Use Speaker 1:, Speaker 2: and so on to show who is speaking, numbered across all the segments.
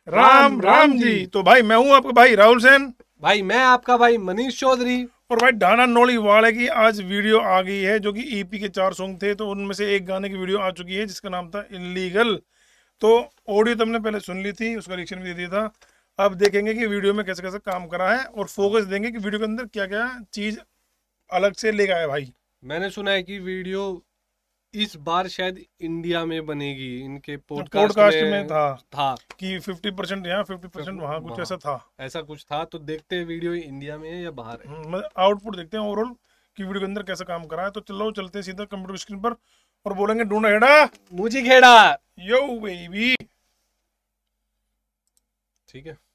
Speaker 1: राम राम जी। तो भाई मैं हूँ आपका भाई राहुल सेन,
Speaker 2: भाई मैं आपका भाई मनीष चौधरी।
Speaker 1: और भाई ढाना नोली वाले की आज वीडियो आ गई है, जो कि ईपी के 4 सॉन्ग थे, तो उनमें से एक गाने की वीडियो आ चुकी है जिसका नाम था इलीगल। तो ऑडियो तुमने पहले सुन ली थी, उसका रिएक्शन भी दे दिया था। अब देखेंगे कि वीडियो में कैसे कैसे काम करा है और फोकस देंगे कि वीडियो के अंदर क्या क्या चीज अलग से लेके आया। भाई
Speaker 2: मैंने सुना है कि वीडियो इस बार शायद इंडिया में बनेगी, इनके पॉडकास्ट
Speaker 1: में था कि 50% यहाँ 50% वहाँ, कुछ ऐसा कुछ था।
Speaker 2: तो देखते हैं वीडियो इंडिया में है या बाहर है।
Speaker 1: आउटपुट देखते हैं ओवरऑल कि वीडियो के अंदर कैसा काम करा है। तो चलो चलते हैं सीधा कंप्यूटर स्क्रीन पर और बोलेंगे ढूंढा हेड़ा
Speaker 2: मुझे खेड़ा
Speaker 1: यो बेबी।
Speaker 2: ठीक है,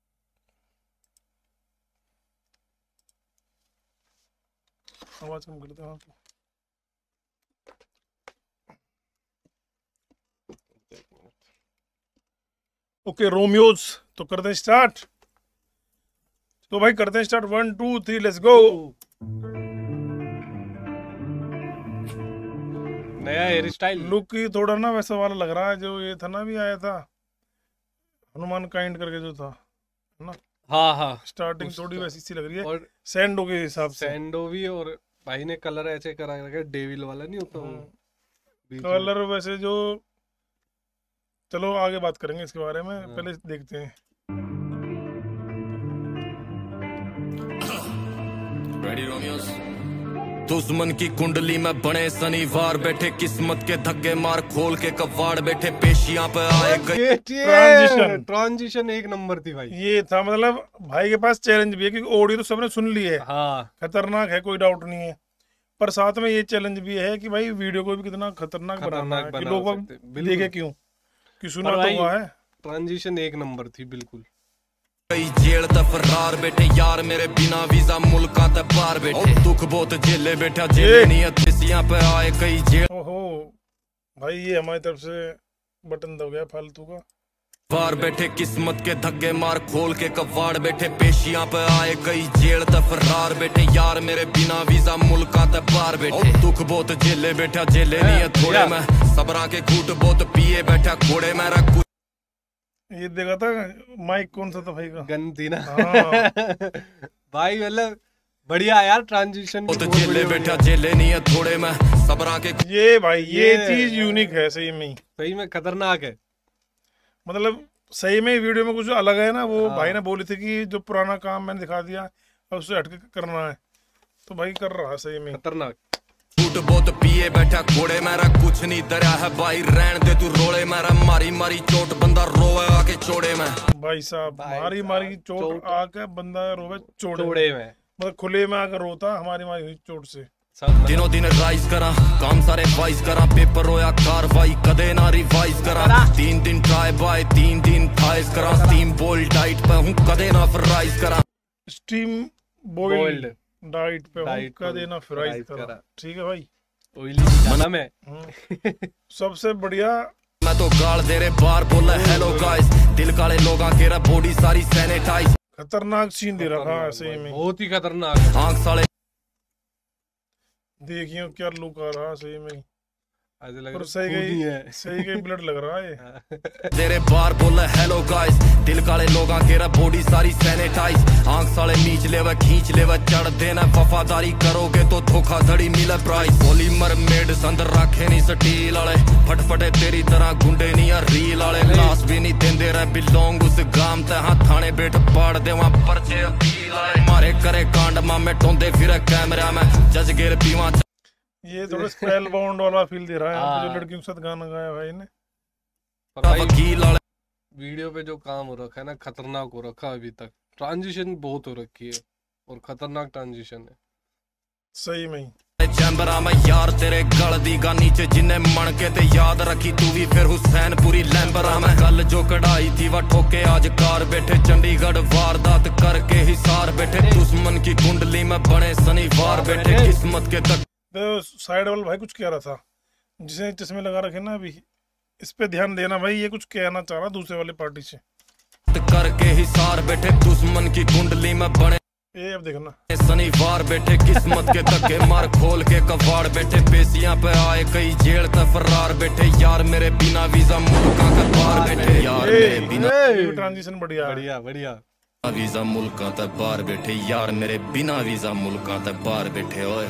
Speaker 1: आवाज कम करते हैं। ओके रोमियोज, तो करते हैं स्टार्ट। तो भाई करते हैं स्टार्ट, 1 2 3 लेट्स गो।
Speaker 2: नया हेयर स्टाइल,
Speaker 1: लुक ही थोड़ा ना वैसा वाला लग रहा है जो ये था ना, भी आया था हनुमान काइंड करके जो था ना।
Speaker 2: हाँ
Speaker 1: स्टार्टिंग थोड़ी वैसी सी लग रही है, और सैंडो के हिसाब से
Speaker 2: सैंडो भी। और भाई ने कलर ऐसे करा रखा है, डेविल वाला नहीं होता
Speaker 1: कलर वैसे जो। चलो आगे बात करेंगे इसके बारे में, पहले देखते हैं।
Speaker 3: दुश्मन की कुंडली में बने शनिवार बैठे, किस्मत के धक्के मार खोल के कबाड़ बैठे, पेशियां पे आए
Speaker 2: ट्रांजिशन एक नंबर थी भाई।
Speaker 1: ये था मतलब भाई के पास चैलेंज भी है, क्योंकि ऑडियो तो सबने सुन ली है।
Speaker 2: हाँ,
Speaker 1: खतरनाक है, कोई डाउट नहीं है, पर साथ में ये चैलेंज भी है कि भाई वीडियो को भी कितना खतरनाक बनाना है कि लोग देखे क्यों, कि सुना तो हुआ है।
Speaker 2: ट्रांजिशन एक नंबर थी बिल्कुल।
Speaker 3: कई जेल तक फरार बैठे यार, मेरे बिना वीजा मुल्का तक बाहर बैठे, दुख बहुत जेले बैठा जेल नहीं है पे आए कई जेल।
Speaker 1: ओहो भाई ये हमारी तरफ से बटन दब गया फालतू का।
Speaker 3: बाहर बैठे किस्मत के धक्के मार खोल के कबाड़ बैठे, पेशियां पे आए कई जेल तक फरार बैठे यार, मेरे बिना वीजा मुल्का तक बाहर बैठे, दुख बहुत जेले बैठा जेले नहीं है थोड़े में, सबरा के घूट बहुत पिए बैठा घोड़े में रख।
Speaker 1: ये देखा था माइक कौन सा था भाई का,
Speaker 2: गन थी ना। भाई मतलब बढ़िया यार ट्रांजिशन।
Speaker 3: तो जेले बैठा जेले नहीं है थोड़े में, सबरा के
Speaker 1: ये भाई ये चीज यूनिक है, सही में
Speaker 2: खतरनाक है।
Speaker 1: मतलब सही में वीडियो में कुछ अलग है ना। वो भाई ने बोली थी कि जो पुराना काम मैंने दिखा दिया अब उससे हटके करना है, तो भाई कर रहा है सही में
Speaker 2: खतरनाक।
Speaker 3: झूठ बहुत पिए बैठा घोड़े मेरा कुछ नहीं डरा है भाई, रहन दे तू रोले मेरा, मारी मारी चोट बंदा रोवे आके चोड़े में।
Speaker 1: भाई साहब मारी मारी चोट आके बंदा रोवे
Speaker 2: चोड़े में,
Speaker 1: मतलब खुले में आकर रोता हमारी मारी हुई चोट से।
Speaker 3: दिनों दिन राइज करा काम सारे वाइज करा, पेपर होया कार्रवाई कदे ना रिवाइज करा, 3 दिन ट्राई बाय 3 दिन थाइज करा, स्टीम बोल्ड डाइट पे हूँ कदे ना फ्राइज करा,
Speaker 1: स्टीम बोल्ड डाइट पे हूँ कदे ना फ्राइज करा। ठीक है भाई,
Speaker 2: मना में
Speaker 1: सबसे बढ़िया।
Speaker 3: मैं तो गाल दे रहे बार बोला हेलो गाइस, दिल काले लोगा केरा बॉडी सारी सैनिटाइज।
Speaker 1: खतरनाक सीन दे रखा है सही में,
Speaker 2: बहुत ही खतरनाक।
Speaker 3: आंख साले
Speaker 1: देखियो क्या लुक आ रहा है सही में,
Speaker 2: और
Speaker 1: सही गई ब्लड लग रहा है।
Speaker 3: तेरे बार बोला हेलो गाइस, दिल काले लोगा केरा बॉडी सारी सैनिटाइज, आंख साले नीच लेवा खींच लेवा चढ़ देना, वफादारी करोगे तो धोखाधड़ी मिले प्राइस, पॉलीमर मेड संदर रखे नहीं स्टील वाले, फटफटे तेरी तरह गुंडे नहीं या रील वाले, लाश भी नहीं देंदे रहे बिलोंग उस गाम ते, हाँ थाने बैठ पाड़ दे वहाँ पर्चे अपील वाले, मारे करे कांड मामे टोंदे फिर कैमरा में जज गिर पीवा।
Speaker 1: ये थोड़ा स्पेल बाउंड वाला फील दे रहा है, जो लड़कियों के साथ गाना गाया भाई ने।
Speaker 2: वीडियो पे जो काम हो रखा है ना, खतरनाक हो रखा है अभी तक। ट्रांजिशन बहुत हो रखी है और खतरनाक ट्रांजिशन है
Speaker 1: सही में।
Speaker 3: चैम्बरा में यार तेरे गल दी गा नीचे जिन्ने मन के ते याद रखी तू भी फिर हुसैन पूरी लैम्बरा में, कल जो कढ़ाई थी वह ठोके आज कार बैठे, चंडीगढ़ वारदात करके हिसार बैठे, दुश्मन की कुंडली में बने शनिवार बैठे, किस्मत के तक।
Speaker 1: तो साइड वाला भाई कुछ कह रहा था, जिसने चश्मे लगा रखे ना अभी, इस पे ध्यान देना भाई, ये कुछ कहना चाह रहा दूसरे वाले पार्टी से।
Speaker 3: करके हिसार बैठे दुश्मन की कुंडली में बने
Speaker 1: ये अब देखना
Speaker 3: शनिवार बैठे किस्मत के धक्के मार खोल के कबाड़ बैठे पेशियां पे आए कई जेल तक फरार बैठे यार मेरे बिना वीजा मुल्का का बाहर बैठे यार मेरे बिना
Speaker 1: ट्रांजिशन बढ़िया
Speaker 2: बढ़िया बढ़िया
Speaker 3: वीजा मुल्का तक बाहर बैठे यार मेरे बिना वीजा मुल्का तक बाहर बैठे ओए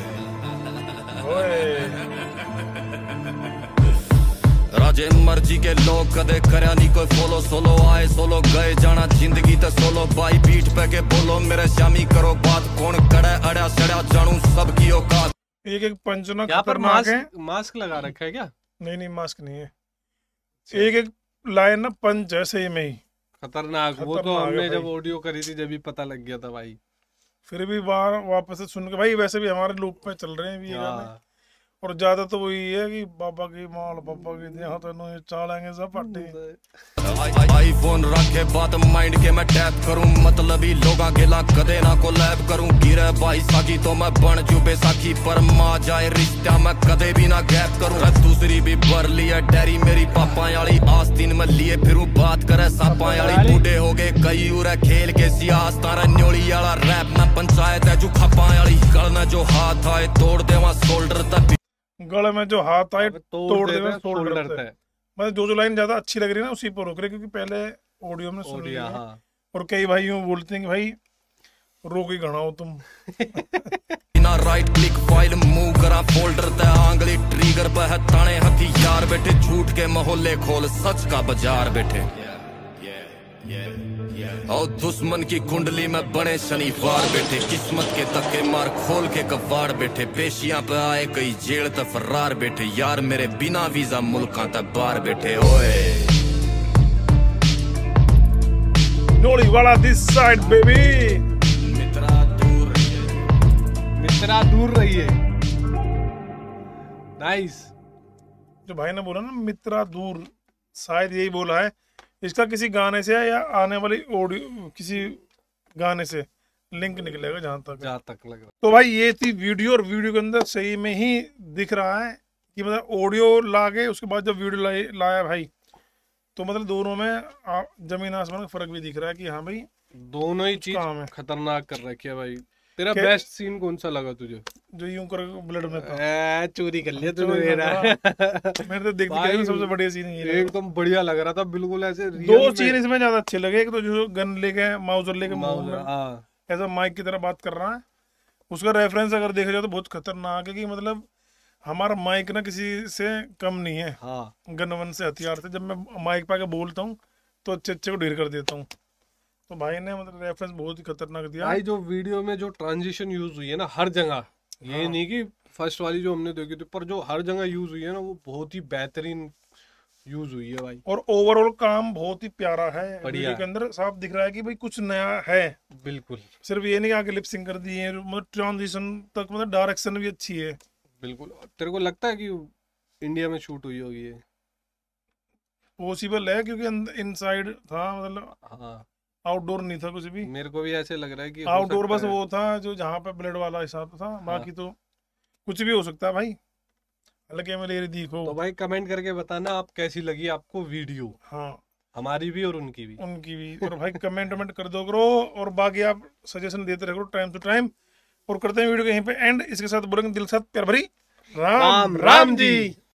Speaker 3: राजे मर्जी के लोग कदे करया नहीं कोई फॉलो सोलो आए सोलो गए जाना जिंदगी ते सोलो बाई पीठ पे के बोलो मेरे शामी करो बात कौन कड़े अड़ा सड़ा जानू सबकी औकात।
Speaker 1: एक एक पंचना
Speaker 2: यहाँ पर
Speaker 1: खतरनाक है।
Speaker 2: मास्क लगा रखा है क्या?
Speaker 1: नहीं मास्क नहीं है, एक एक लाइन ना पंच है सही में ही
Speaker 2: खतरनाक। वो तो हमने जब ऑडियो करी थी जब भी पता लग गया था भाई।
Speaker 1: फिर भी बार वापस से सुन के भाई, वैसे भी हमारे लूप पे चल रहे हैं भी ये गाने। और ज्यादा तो वही है कि बाबा की माल बाबा की यहाँ तो चालेंगे सब पट्टे।
Speaker 3: आईफोन रखे बात माइंड के मैं टैप करूं मतलबी लोगा गेला कदे ना को लैब करूं गिरे भाई साकी तो मैं बन जू बेसाखी पर मां जाए रिश्ता मैं कदे भी ना गैप करूं। दूसरी भी भर लिया डायरी मेरी पापा वाली आस्तीन में लिए फिरूं बात करे सापा वाली बूढ़े हो गए कई उरे खेल के सियास तारा न्योली वाला रैप में पंचायत है जो खपा वाली गल में जो हाथ आए तोड़ देवा शोल्डर तक
Speaker 1: गले में जो हाथ आए तोड़ देवे
Speaker 2: शोल्डर तक।
Speaker 1: मतलब जो लाइन ज्यादा अच्छी लग रही है ना उसी पर रोक रहे, क्योंकि पहले ऑडियो में सुन लिया। और कई भाई यूं बोलते हैं कि भाई रोक ही घड़ाओ तुम।
Speaker 3: ना राइट क्लिक फाइल मूव करा फोल्डर ते आंगली ट्रिगर पे है ताने हथियार बैठे झूठ के मोहल्ले खोल सच का बाजार बैठे और दुश्मन की कुंडली में बने शनिवार बैठे किस्मत के धक्के मार खोल के कबाड़ बैठे पेशियां पे आए कई जेल तक फरार बैठे यार मेरे बिना वीजा मुल्का तक बाहर बैठे ओए
Speaker 1: नोली वाला दिस साइड बेबी।
Speaker 3: मित्रा
Speaker 2: दूर रहिए। नाइस।
Speaker 1: जो भाई ने बोला ना मित्रा दूर, शायद यही बोला है। इसका किसी गाने से या आने वाली ऑडियो किसी गाने से लिंक निकलेगा जहां तक
Speaker 2: लग रहा।
Speaker 1: तो भाई ये थी वीडियो, और वीडियो के अंदर सही में ही दिख रहा है कि मतलब ऑडियो लाके उसके बाद जब वीडियो लाया भाई तो मतलब दोनों में जमीन आसमान का फर्क भी दिख रहा है कि हाँ भाई
Speaker 2: दोनों ही चीज खतरनाक कर रखी है भाई। तेरा बेस्ट सीन कौन सा लगा तुझे?
Speaker 1: जो यूं कर ब्लड में था।
Speaker 2: चोरी कर लिया तूने मेरा।
Speaker 1: मैंने तो देख दिया सबसे बढ़िया सीन ये
Speaker 2: एकदम बढ़िया लग रहा था बिल्कुल ऐसे।
Speaker 1: दो सीन इसमें ज्यादा अच्छे लगे। एक तो जो गन लेके माउजर लेके ऐसा माइक की तरह बात कर रहा है, उसका रेफरेंस अगर देखा जाए तो बहुत खतरनाक है कि मतलब हमारा माइक ना किसी से कम नहीं है। गन वन से हथियार से जब मैं माइक पे बोलता हूँ तो अच्छे को ढेर कर देता हूँ। तो भाई ने मतलब रेफरेंस बहुत ही खतरनाक दिया
Speaker 2: भाई। जो वीडियो में जो ट्रांजिशन यूज हुई है ना हर जगह, ये नहीं कि फर्स्ट वाली जो हमने देखी थी, पर जो हर जगह यूज हुई है ना वो बहुत ही बेहतरीन यूज हुई है भाई।
Speaker 1: और ओवरऑल काम बहुत ही प्यारा है। वीडियो के अंदर साफ दिख रहा है कि भाई कुछ नया है।
Speaker 2: बिल्कुल।
Speaker 1: सिर्फ ये नहीं आगे लिपसिंग कर दी है, मतलब ट्रांजिशन तक मतलब डायरेक्शन भी अच्छी है।
Speaker 2: बिल्कुल। तेरे को लगता है कि इंडिया में शूट हुई होगी? ये
Speaker 1: पॉसिबल है क्योंकि इनसाइड था, मतलब आउटडोर नहीं था कुछ भी।
Speaker 2: मेरे को भी ऐसे लग रहा है कि
Speaker 1: आउटडोर बस वो था जो जहाँ पे ब्लड वाला हिसाब था। बाकी तो कुछ भी हो सकता है भाई। हालांकि मेरे देखो
Speaker 2: तो भाई कमेंट करके बताना आप कैसी लगी आपको वीडियो। हमारी भी और उनकी भी।
Speaker 1: और भाई कमेंट कर दो करो, और बाकी आप सजेशन देते रहो टाइम टू टाइम। और करते हैं वीडियो को यहीं पे एंड। इसके साथ बोलेंगे दिल के साथ प्यार भरी राम राम जी।